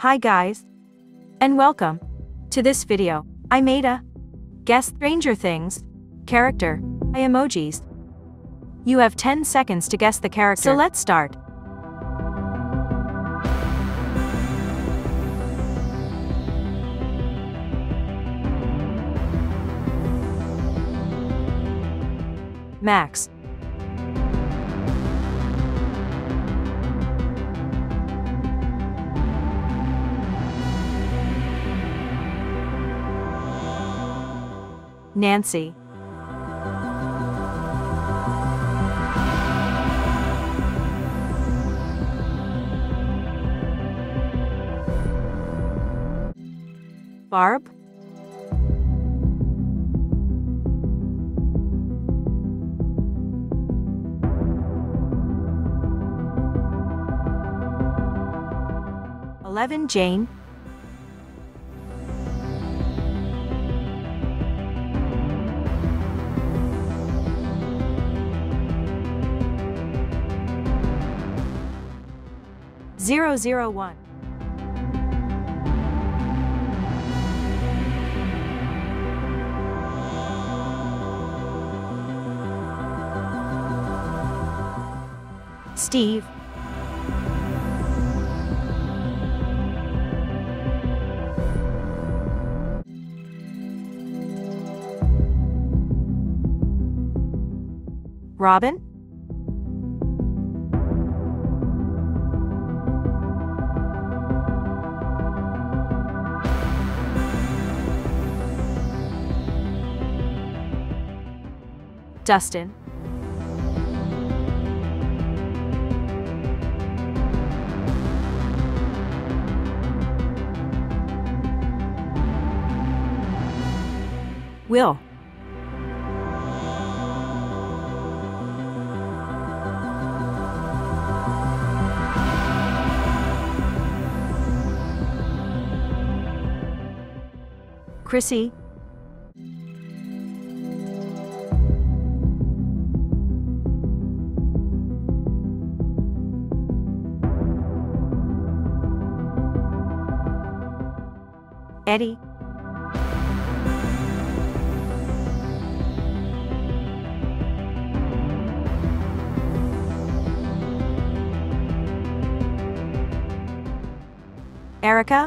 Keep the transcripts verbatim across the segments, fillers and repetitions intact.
Hi guys, and welcome to this video. I made a guess Stranger Things character by emojis. You have ten seconds to guess the character, so let's start. Max, Nancy, Barb, Eleven, Jane, zero zero one, Steve, Robin, Dustin, Will, Chrissy, Eddie, Erica,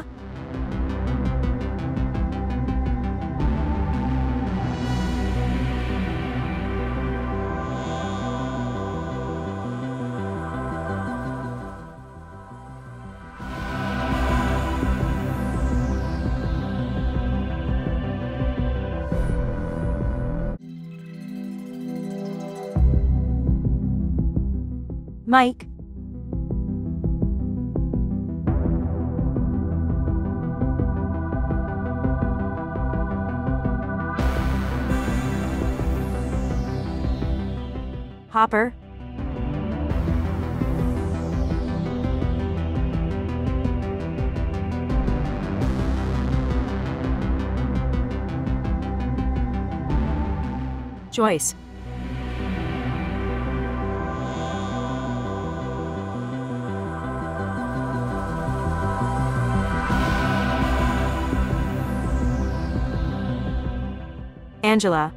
Mike, Hopper, Joyce, Angela,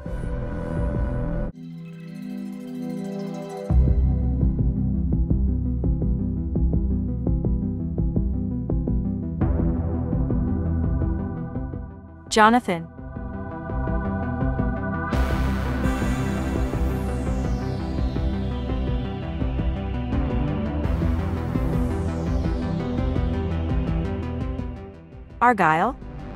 Jonathan, Argyle,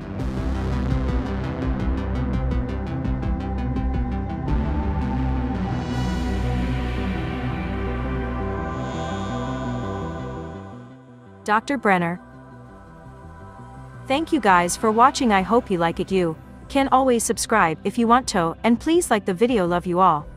Doctor Brenner. Thank you guys for watching. I hope you like it. You can always subscribe if you want to, and please like the video. Love you all.